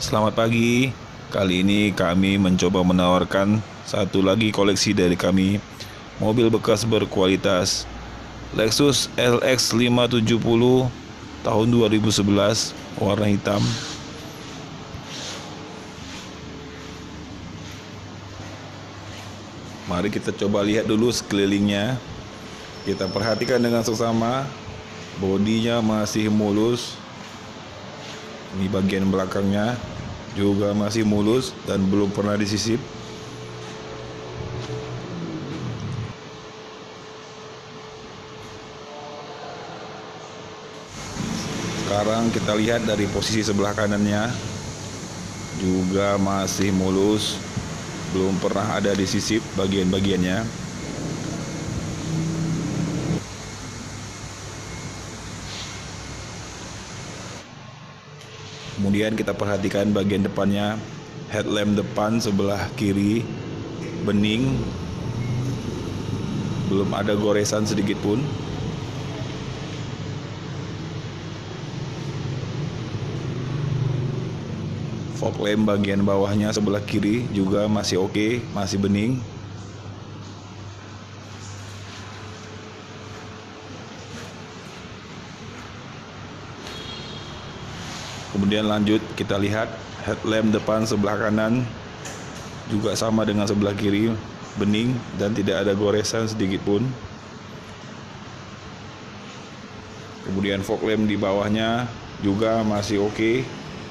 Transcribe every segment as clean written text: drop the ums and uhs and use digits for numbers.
Selamat pagi. Kali ini kami mencoba menawarkan satu lagi koleksi dari kami, mobil bekas berkualitas Lexus LX 570 tahun 2011, warna hitam. Mari kita coba lihat dulu sekelilingnya. Kita perhatikan dengan seksama. Bodinya masih mulus. Ini bagian belakangnya juga masih mulus dan belum pernah disisip. Sekarang kita lihat dari posisi sebelah kanannya, juga masih mulus, belum pernah ada disisip bagian-bagiannya. Kemudian kita perhatikan bagian depannya, headlamp depan sebelah kiri bening, belum ada goresan sedikit pun. Fog lamp bagian bawahnya sebelah kiri juga masih oke, masih bening. Kemudian lanjut kita lihat headlamp depan sebelah kanan juga sama dengan sebelah kiri, bening dan tidak ada goresan sedikit pun. Kemudian fog lamp di bawahnya juga masih oke.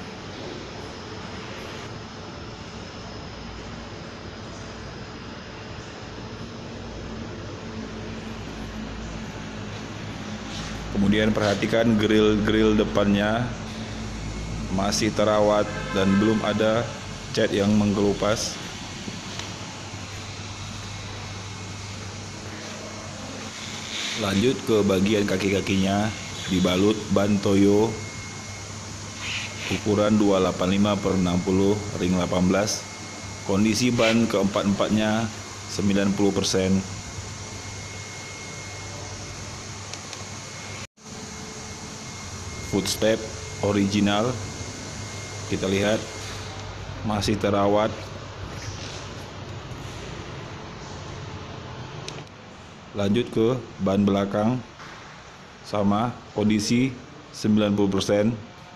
Kemudian perhatikan grill depannya masih terawat dan belum ada cat yang mengkelupas. Lanjut ke bagian kaki-kakinya, dibalut ban Toyo ukuran 285/60 ring 18. Kondisi ban keempat-empatnya 90%. Footstep original, kita lihat masih terawat. Lanjut ke ban belakang, sama kondisi 90%.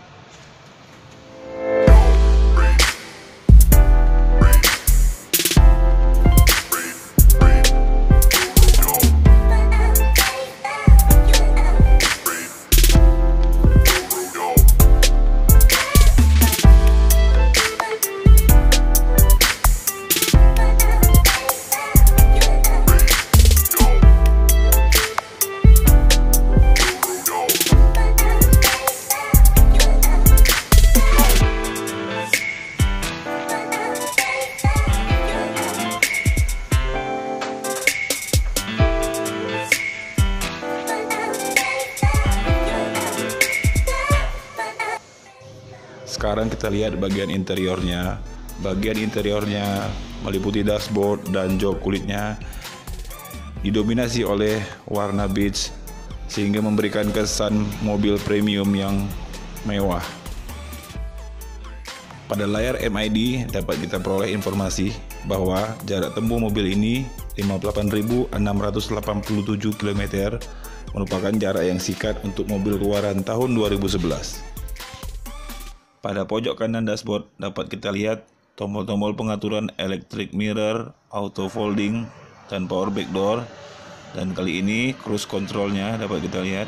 Sekarang kita lihat bagian interiornya. Bagian interiornya meliputi dashboard dan jok kulitnya didominasi oleh warna beige, sehingga memberikan kesan mobil premium yang mewah. Pada layar MID dapat kita peroleh informasi bahwa jarak tempuh mobil ini 58.687 km, merupakan jarak yang singkat untuk mobil keluaran tahun 2011. Pada pojok kanan dashboard dapat kita lihat tombol-tombol pengaturan electric mirror, auto folding, dan power back door. Dan kali ini cruise controlnya dapat kita lihat.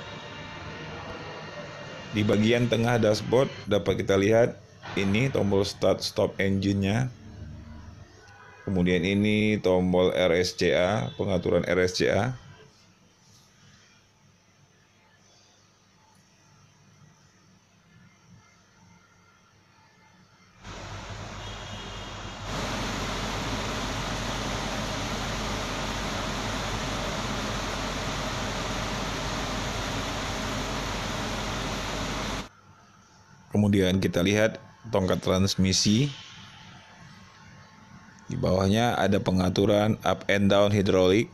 Di bagian tengah dashboard dapat kita lihat ini tombol start stop engine-nya. Kemudian ini tombol RSCA, pengaturan RSCA. Kemudian kita lihat tongkat transmisi. Di bawahnya ada pengaturan up and down hidrolik.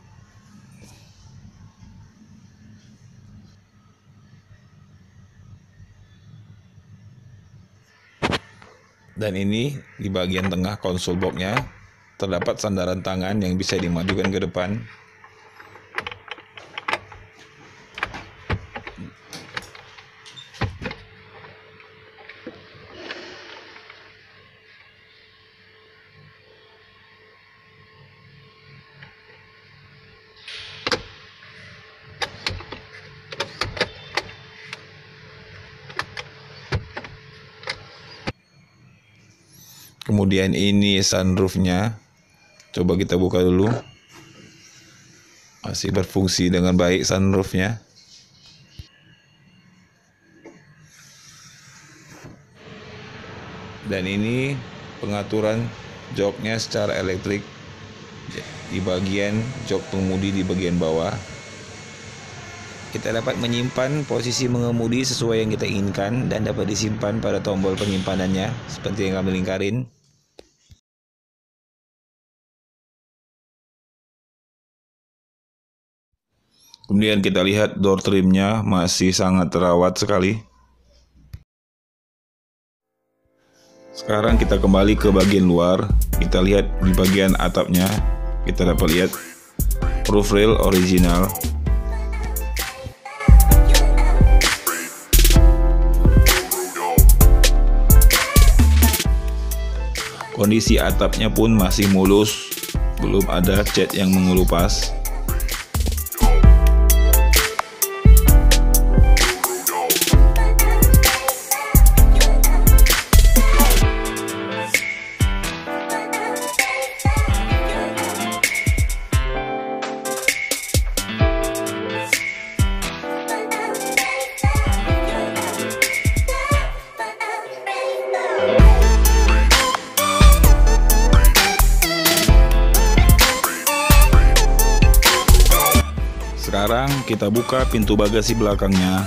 Dan ini di bagian tengah konsol boxnya terdapat sandaran tangan yang bisa dimajukan ke depan. Kemudian ini sunroofnya, coba kita buka dulu. Masih berfungsi dengan baik sunroofnya. Dan ini pengaturan joknya secara elektrik di bagian jok pengemudi di bagian bawah. Kita dapat menyimpan posisi mengemudi sesuai yang kita inginkan dan dapat disimpan pada tombol penyimpanannya seperti yang kami lingkarin. Kemudian kita lihat door trimnya masih sangat terawat sekali. Sekarang kita kembali ke bagian luar. Kita lihat di bagian atapnya, kita dapat lihat roof rail original. Kondisi atapnya pun masih mulus, belum ada cat yang mengelupas. Sekarang kita buka pintu bagasi belakangnya.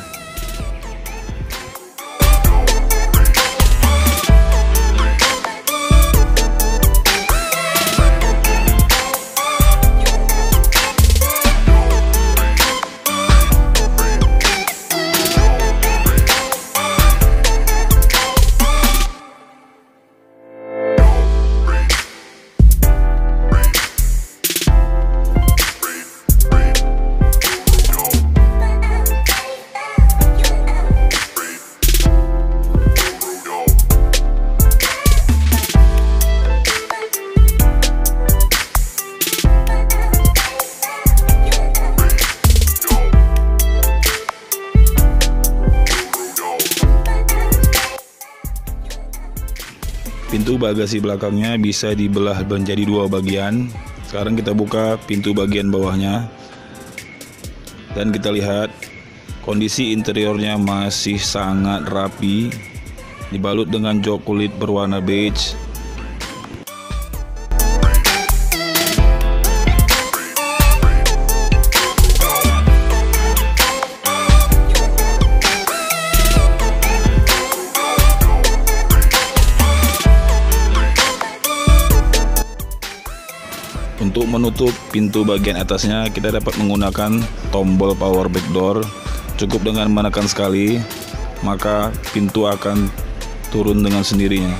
Pintu bagasi belakangnya bisa dibelah menjadi dua bagian. Sekarang kita buka pintu bagian bawahnya. Dan kita lihat kondisi interiornya masih sangat rapi, dibalut dengan jok kulit berwarna beige. Untuk menutup pintu bagian atasnya, kita dapat menggunakan tombol power back door. Cukup dengan menekan sekali, maka pintu akan turun dengan sendirinya.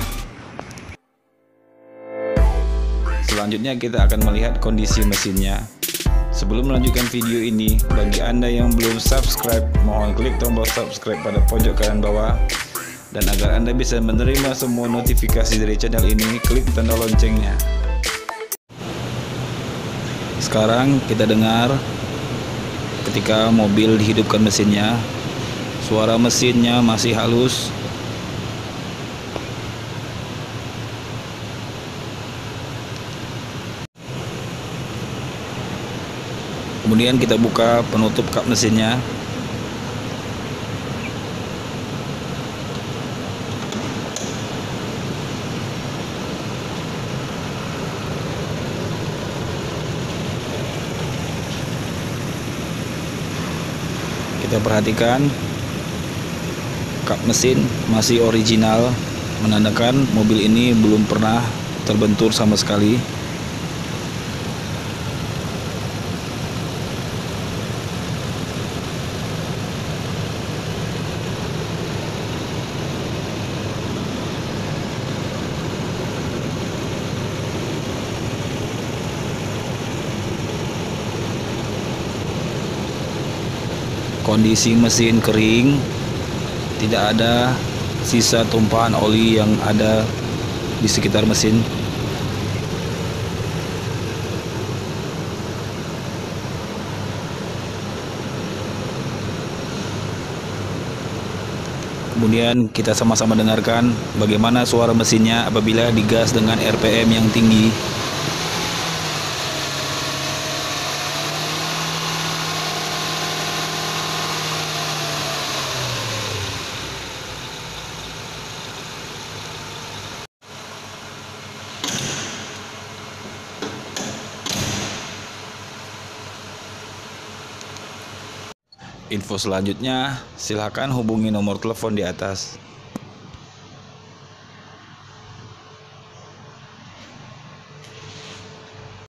Selanjutnya kita akan melihat kondisi mesinnya. Sebelum melanjutkan video ini, bagi Anda yang belum subscribe, mohon klik tombol subscribe pada pojok kanan bawah. Dan agar Anda bisa menerima semua notifikasi dari channel ini, klik tanda loncengnya. Sekarang kita dengar ketika mobil dihidupkan mesinnya, suara mesinnya masih halus. Kemudian kita buka penutup kap mesinnya. Kita perhatikan kap mesin masih original, menandakan mobil ini belum pernah terbentur sama sekali. Kondisi mesin kering, tidak ada sisa tumpahan oli yang ada di sekitar mesin. Kemudian kita sama-sama dengarkan bagaimana suara mesinnya apabila digas dengan RPM yang tinggi. Info selanjutnya, silakan hubungi nomor telepon di atas.